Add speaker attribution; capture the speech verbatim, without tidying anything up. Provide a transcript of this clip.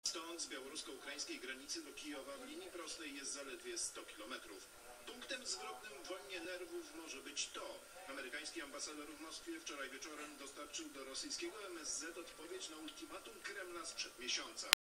Speaker 1: Stąd z białorusko-ukraińskiej granicy do Kijowa w linii prostej jest zaledwie sto kilometrów. Punktem zwrotnym w wojnie nerwów może być to. Amerykański ambasador w Moskwie wczoraj wieczorem dostarczył do rosyjskiego M S Z odpowiedź na ultimatum Kremla sprzed miesiąca.